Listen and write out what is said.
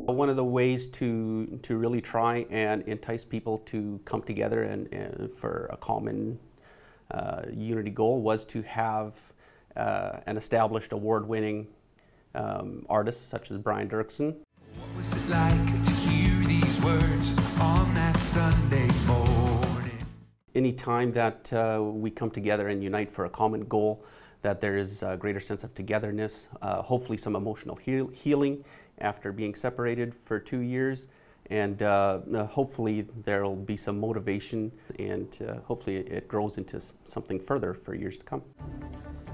One of the ways to really try and entice people to come together and for a common unity goal was to have an established award-winning artist such as Doerksen. What was it like to hear these words on that Sunday morning? Any time that we come together and unite for a common goal, that there is a greater sense of togetherness, hopefully some emotional healing after being separated for 2 years, and hopefully there will be some motivation, and hopefully it grows into something further for years to come.